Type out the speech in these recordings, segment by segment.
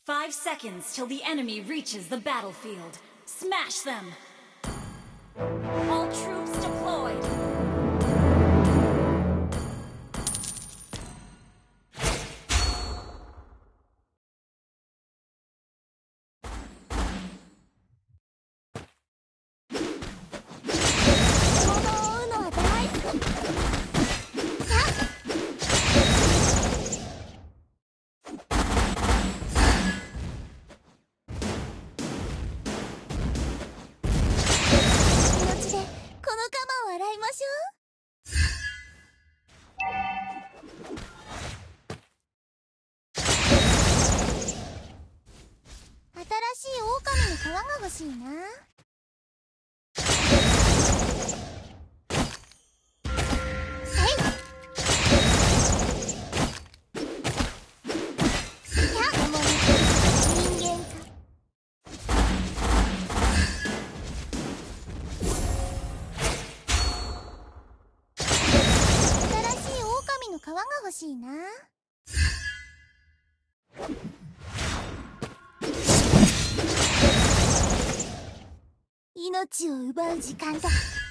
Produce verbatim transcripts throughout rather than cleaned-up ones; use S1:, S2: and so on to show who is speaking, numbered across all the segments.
S1: Five seconds till the enemy reaches the battlefield. Smash them! All troops deployed!
S2: 欲しいな。欲しいな。命を奪う時間だ。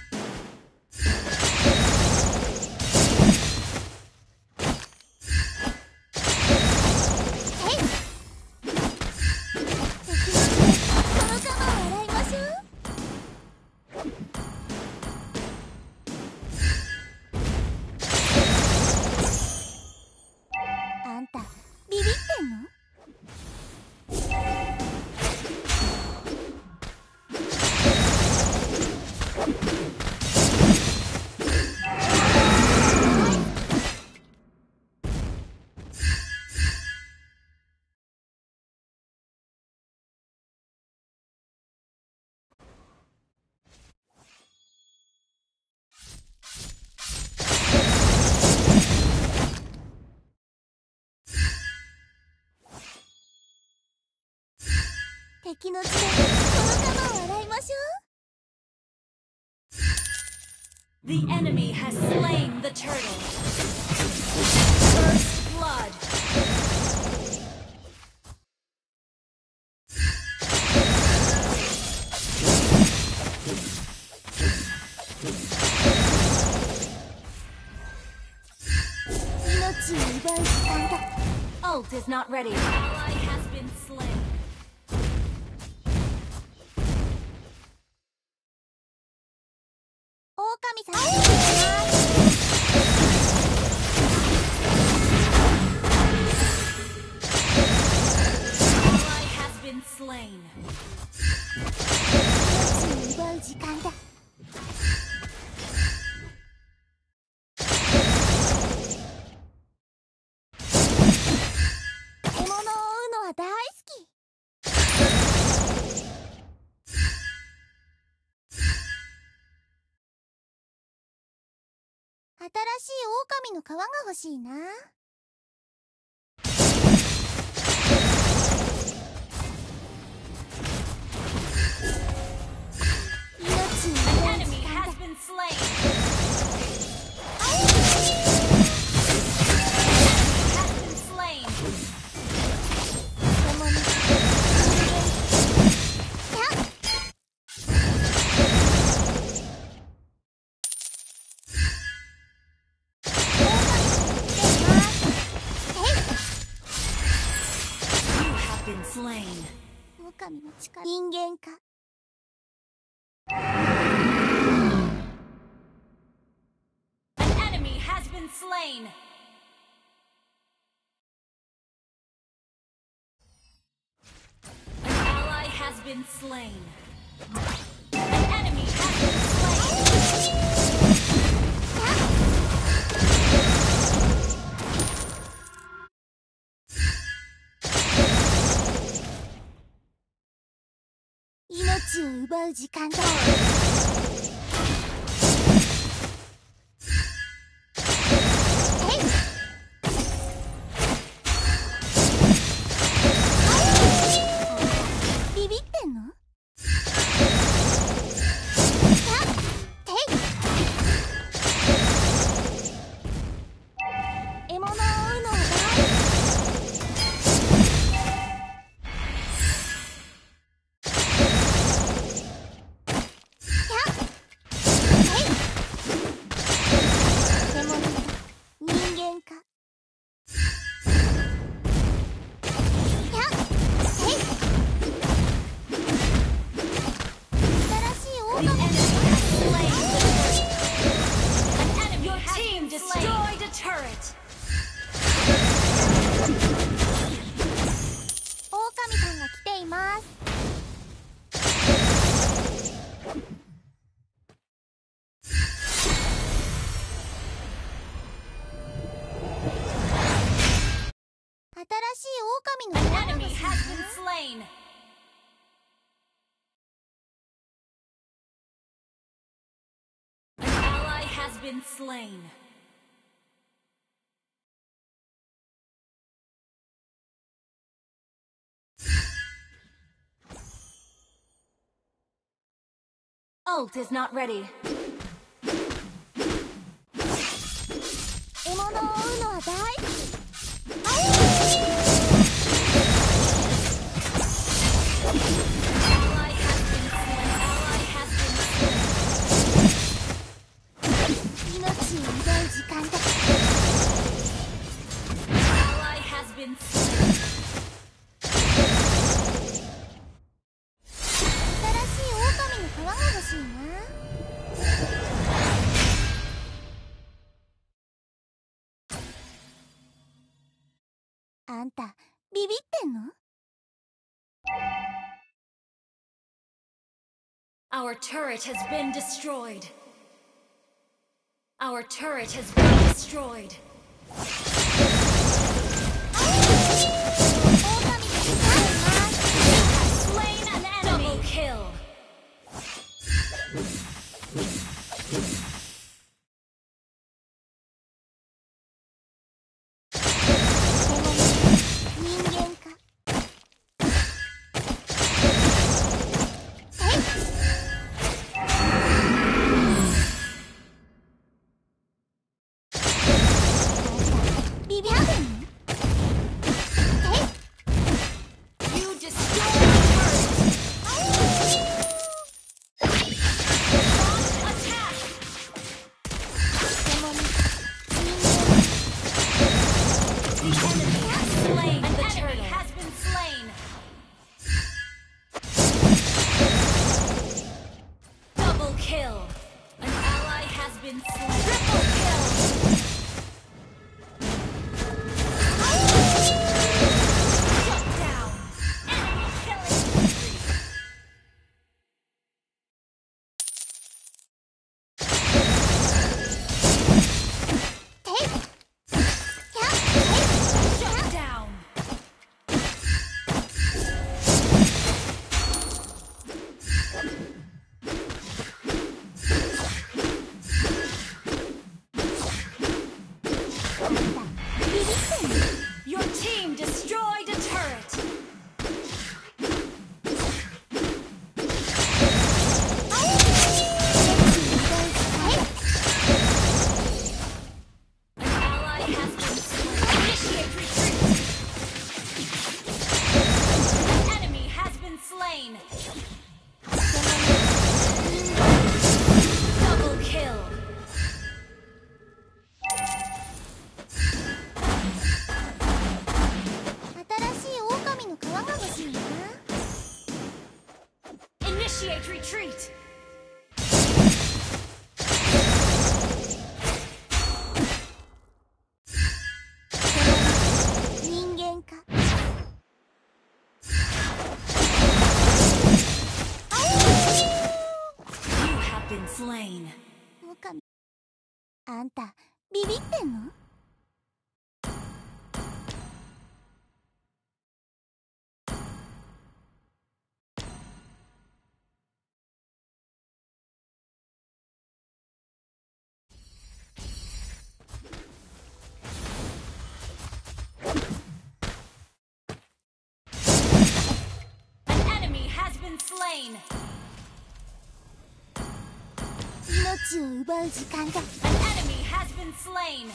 S2: 敵の血でこの釜を洗いましょう。
S1: The enemy has slain the turtle. First blood. Ult is not ready. Ally has been slain. Ally has been slain.
S2: 奪う時間だ。獲物を追うのは大好き。新しい狼の皮が欲しいな。狼の力、人間か。
S1: An enemy has been slain. An ally has been slain. An enemy has been slain.
S2: 命を奪う時間だ。ビビってんの？獲物を追うのは大好き。 か。やっへい。新しい狼
S1: The
S2: の
S1: enemy has slain the turret. Your team destroyed a turret.
S2: 狼さんが来ています。新しい狼の
S1: An
S2: 子が
S1: enemy
S2: 欲しい
S1: has
S2: な。
S1: been slain. An ally has been slain. Ult is not ready.
S2: 獲物を追うのは大好き。
S1: Ally has been slain. Ally has been slain.
S2: 命を奪う時間だ。
S1: Ally has been slain.
S2: 新しい狼の皮が欲しいな。あんたビビってんの？
S1: Our turret has been destroyed. Our turret has been destroyed.
S2: 狼が来ています。
S1: Slain an enemy. Double kill.
S2: 人間か。ビビってんの？
S1: You destroyed the turret. Launch attack.
S2: 人
S1: The enemy has slain. An enemy has been slain. Double kill. An ally has been slain. Triple kill. Shut down. Enemy killing spree. Shut down. Your team destroyed a turret. An ally has been slain. Initiate retreat. An enemy has been slain. Double kill.
S2: 新しい狼の皮が欲しいな。
S1: Initiate retreat.
S2: 人間か。
S1: You have been slain.
S2: 狼。あんたビビってんの？
S1: An enemy has been slain.
S2: 命を奪う時間だ。
S1: An enemy has been slain.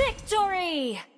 S1: Victory!